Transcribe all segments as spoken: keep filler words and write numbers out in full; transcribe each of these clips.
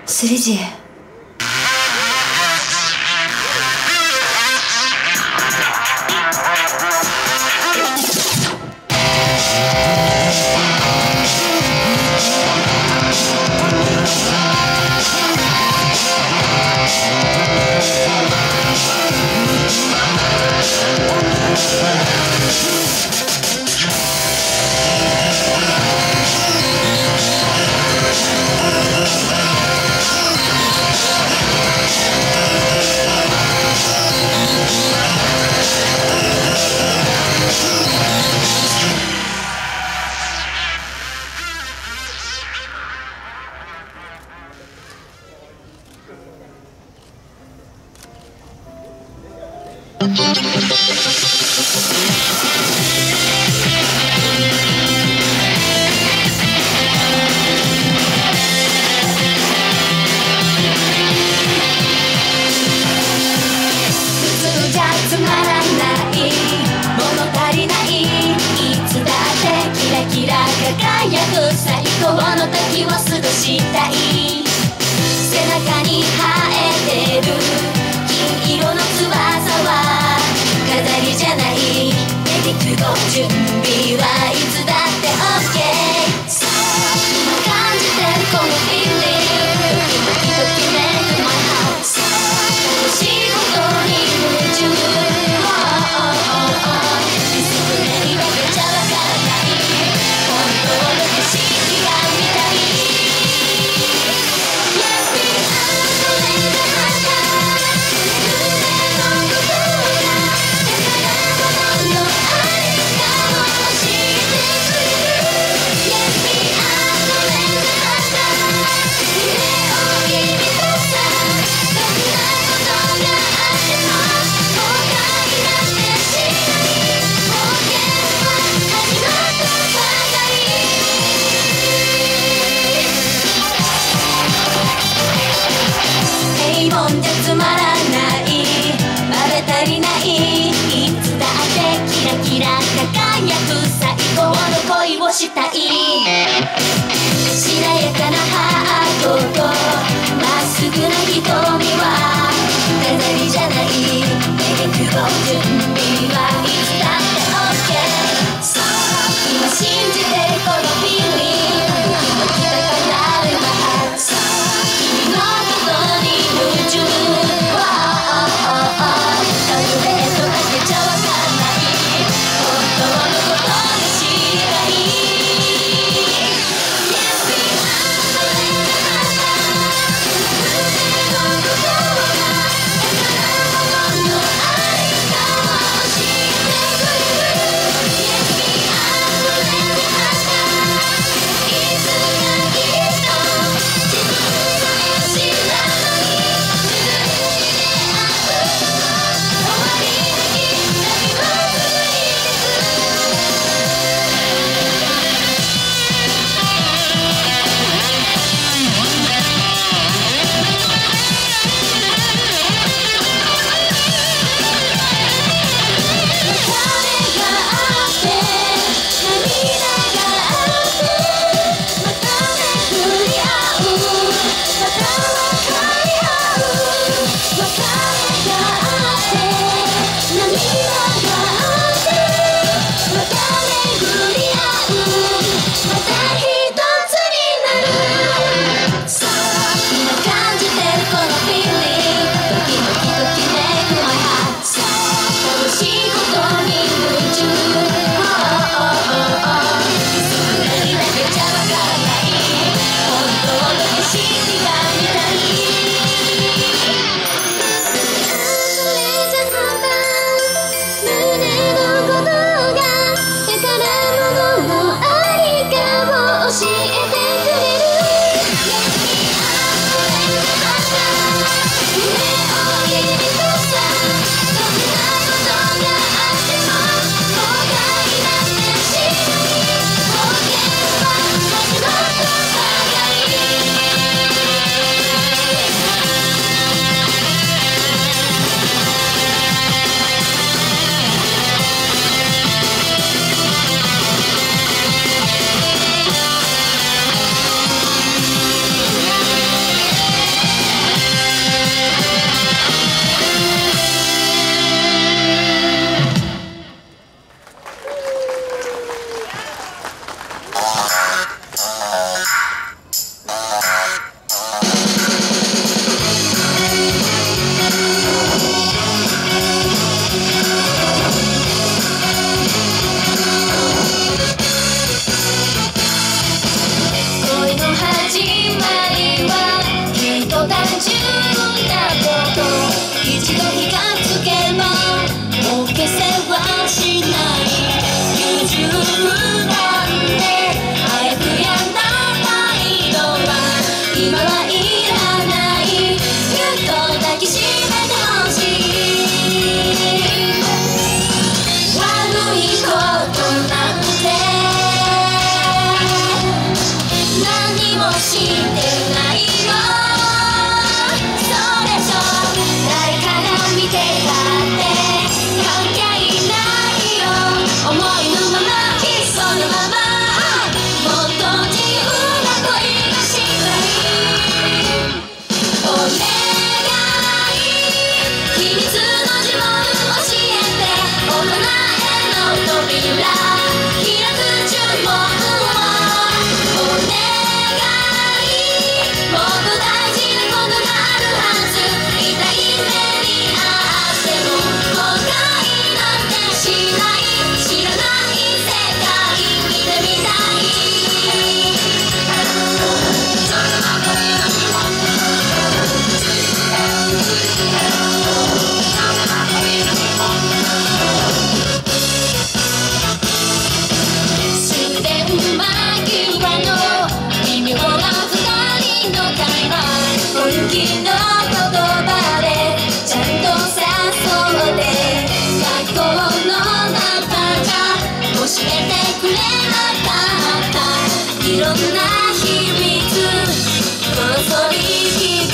スリジエ。 知りが見たい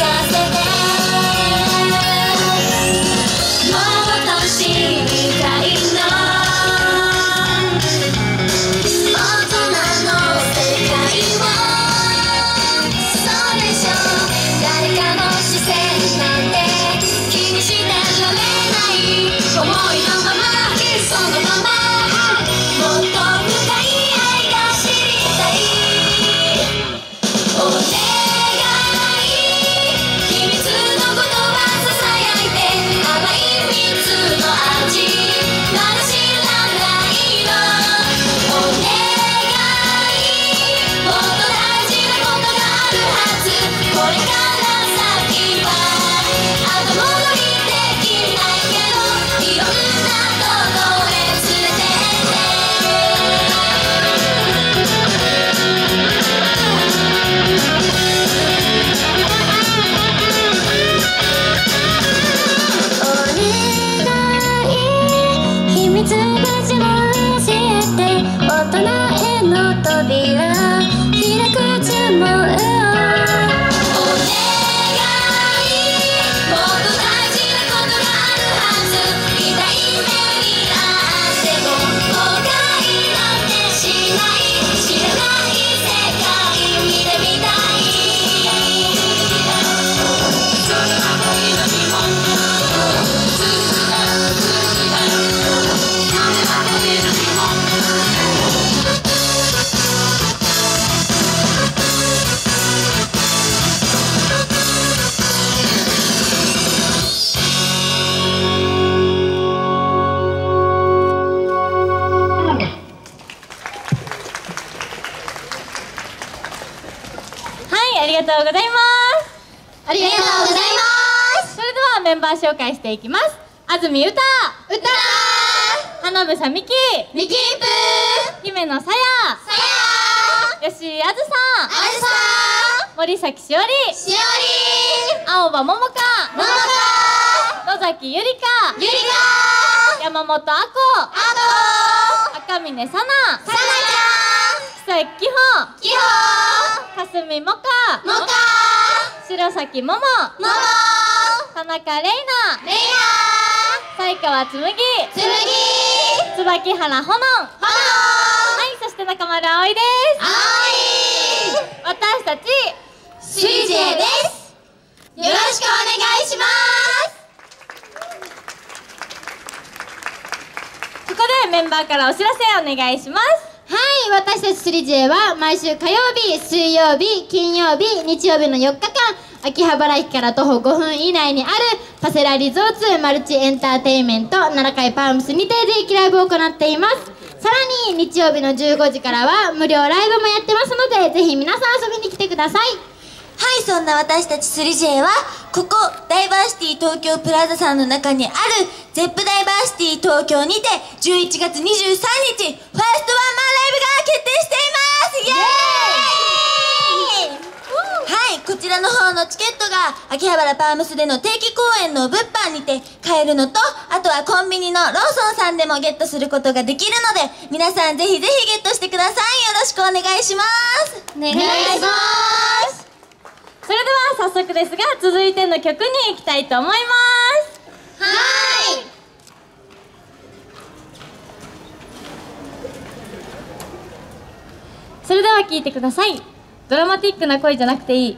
せてもっと知りたいの大人の世界をそうでしょ誰かの視線なんて気にしてられない思いのままそのままもっと深い愛が知りたいお願い秘密の言葉ささやいて甘い蜜の味まだ知らないのお願いもっと大事なことがあるはずこれから先は後戻りできないけどいろんなとこへ連れてお願い秘密たちも教えて大人への扉開く注文をお願いもっと大事なことがあるはず痛い目に遭っても後悔なんてしない知らない世界見てみたいはい、ありがとうございます。 ありがとうございますそれではメンバー紹介していきます。安住歌、 歌花房美希、 ミキープ姫野さや、 さや吉井あずさん、 あずさ森崎しおり、 しおり青葉桃香、 ももか野崎ゆりか、 ゆりか山本あこ、 あ赤嶺さな、 とさな久井きほ、 ちゃんきほかすみもか、 もか白崎もも、 もも田中れいな、 れい才川つむぎ、 なつむぎ椿原ほのん。 ほのはい、そして中丸葵です。 あ私たちいスリジェですよろしくお願いしますここでメンバーからお知らせお願いします。 はい、私たちスリジェは毎週火曜日、水曜日、金曜日、日曜日のよっかかん秋葉原駅から徒歩ごふん以内にあるパセラリゾーツマルチエンターテインメントななかいパームスにて定期ライブを行っています。さらに日曜日のじゅうごじからは無料ライブもやってますのでぜひ皆さん遊びに来てください。 はい、そんな私たちスリジェはここダイバーシティ東京プラザさんの中にあるゼップダイバーシティ東京にてじゅういちがつにじゅうさんにちファーストワンマンライブが決定しています。イエーイはい、こちらの方のチケットが秋葉原パームスでの定期公演の物販にて買えるのと、あとはコンビニのローソンさんでもゲットすることができるので皆さんぜひぜひゲットしてください。よろしくお願いします。 お願いします。それでは早速ですが続いての曲に行きたいと思います。 はーい。 それでは聴いてください。ドラマティックな恋じゃなくていい。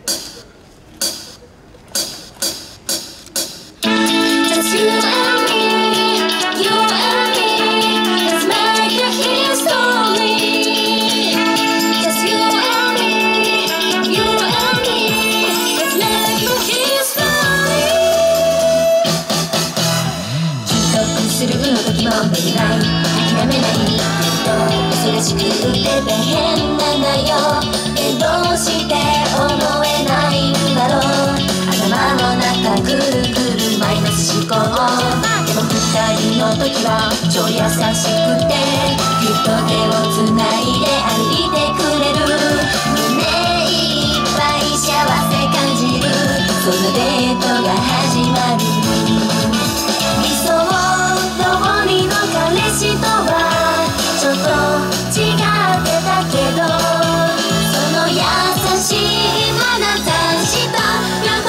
するの時もめない諦めないけど忙しくて大変なのよ。えどうして思えないんだろう。頭の中ぐるぐるマイナス思考。でも二人の時は超優しくてぎゅっと手をつないで歩いてくれる。胸いっぱい幸せ感じる。そんなデートが始まる。理想通りの彼氏とはちょっと違ってたけど、その優しい眼差しと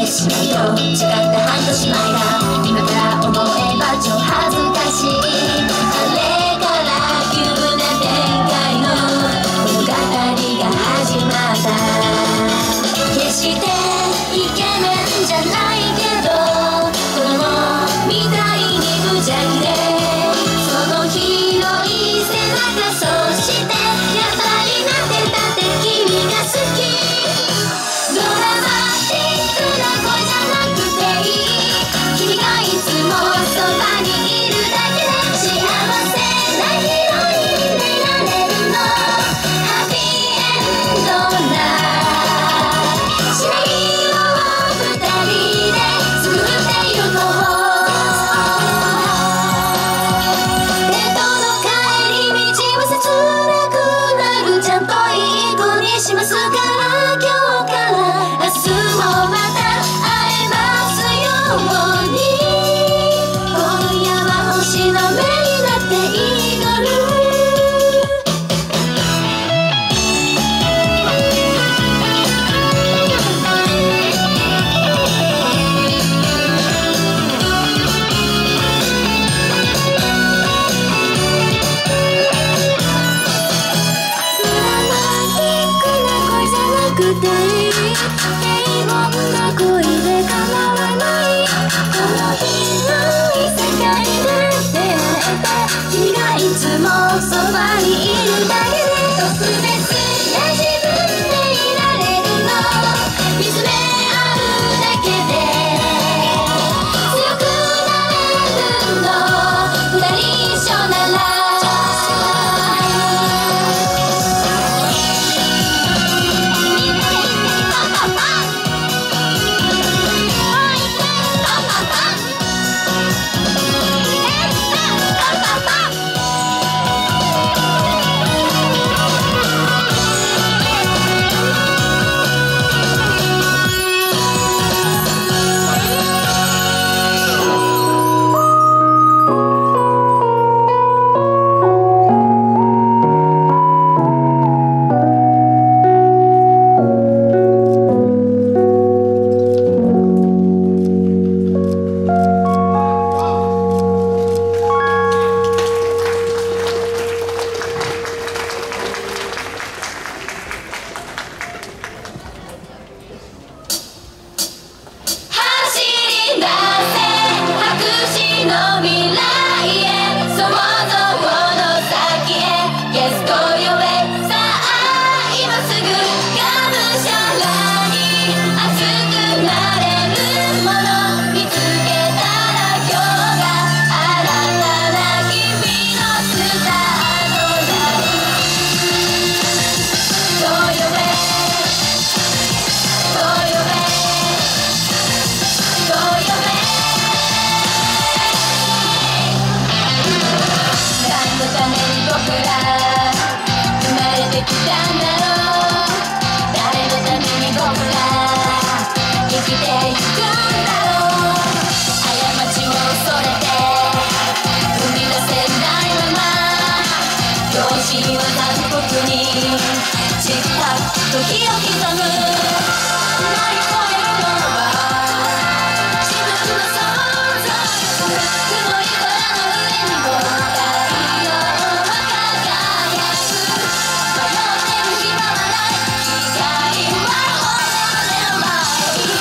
しまいと誓った半年前だ。今から思えば超恥ずかしい。あれから急な展開の物語が始まった。決してイケメンじゃないけど子供みたいに無邪気で、その広い背中、そしてやっぱりなんてだって君が好き。ドラマティックな恋じゃなくていい。君がいつもそばにいるだけで幸せなヒロインになれるの。ハッピーエンドなシナリオを二人で作ってゆこう。デートの帰り道は切なくなる。ちゃんといい子にしますから、今日から明日もまた会えますように。今夜は星の目になって祈る。ドラマティックな恋じゃなくていい。平凡な恋で構わない。この広い世界で出会えて、君がいつもそばにいるだけで特別な自分でいられるの。見つめ合うだけで強くなれるの。二人一緒なら時を刻む。乗り越えるのは自分の想像力。雲い空の上にも太陽は輝く。迷ってる暇はない。光は俺の前に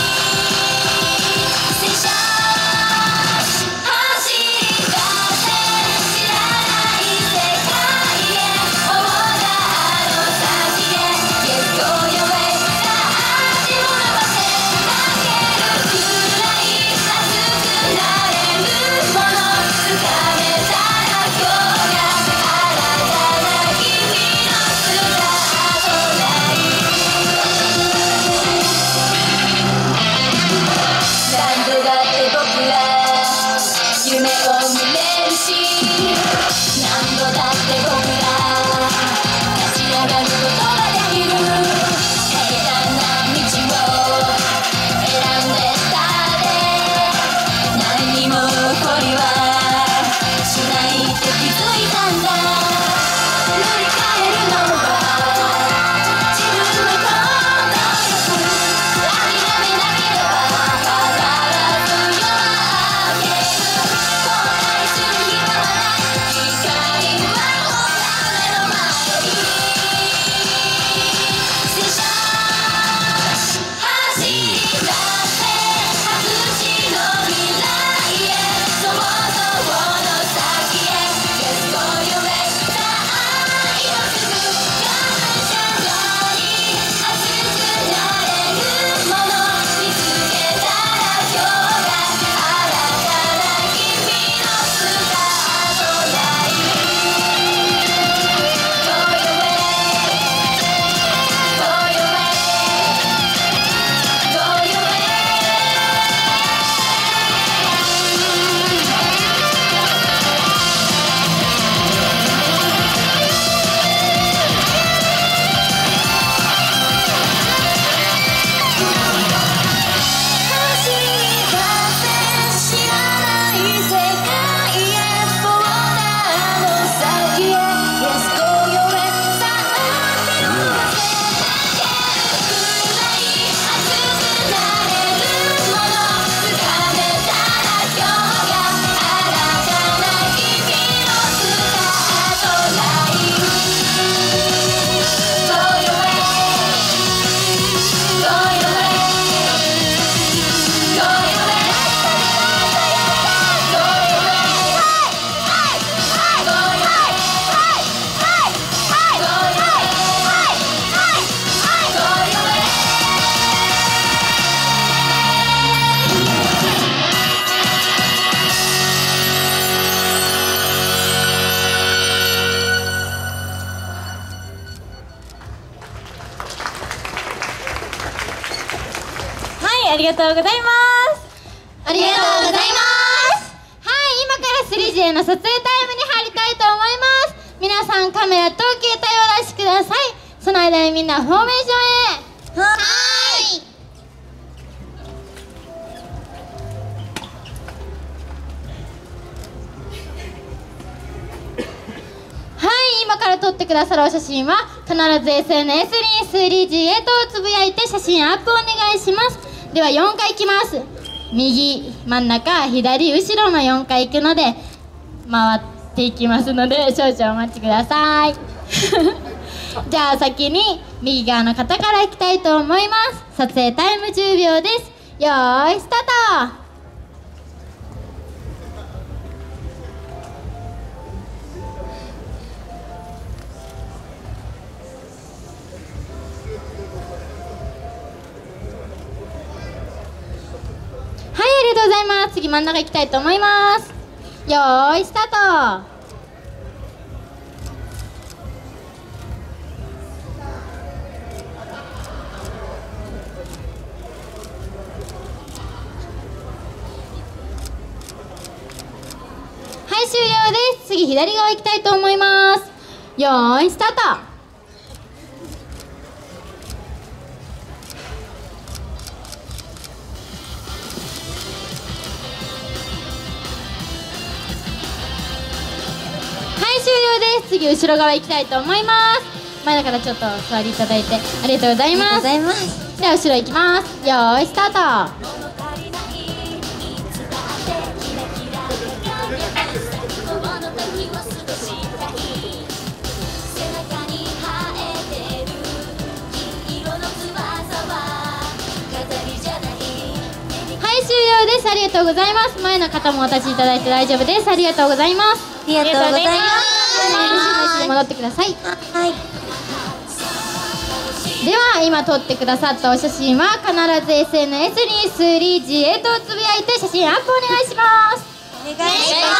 ステーション走り出せ。知らない世界へ。オーダーの先へ。Yes go your way。さあありがとうございます。 ありがとうございます。 はい、今から スリージー の撮影タイムに入りたいと思います。皆さんカメラと携帯を出してください。その間にみんなフォーメーションへ。 はーい。 はい、今から撮ってくださるお写真は必ず エスエヌエス に スリージー へとつぶやいて写真アップお願いします。ではよんかいいきます。右、真ん中、左、後ろのよんかいいくので回っていきますので少々お待ちください。じゃあ先に右側の方からいきたいと思います。撮影タイムじゅうびょうです。よーいスタート。はい、ありがとうございます。次真ん中行きたいと思います。よーいスタート。はい、終了です。次左側行きたいと思います。よーいスタート。終了です。次後ろ側行きたいと思います。前だからちょっと座りいただいてありがとうございます。では後ろ行きます。よーいスタート。はい終了です。ありがとうございます。前の方もお立ちいただいて大丈夫です。ありがとうございます。 ありがとうございます。 戻ってください。 はい。 では今撮ってくださったお写真は必ず エスエヌエス に スリージー へとつぶやいて写真アップお願いします。 お願いします。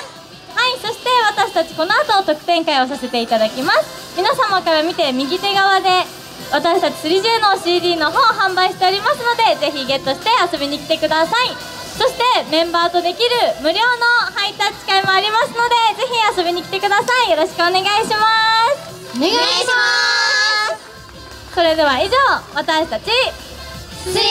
はい、そして私たちこの後特典会をさせていただきます。皆様から見て右手側で私たち スリージー の シーディー の方を販売しておりますので、ぜひゲットして遊びに来てください。そしてメンバーとできる無料のハイタッチ会もありますので、ぜひ遊びに来てください。よろしくお願いします。 お願いします。 それでは以上、私たちスリー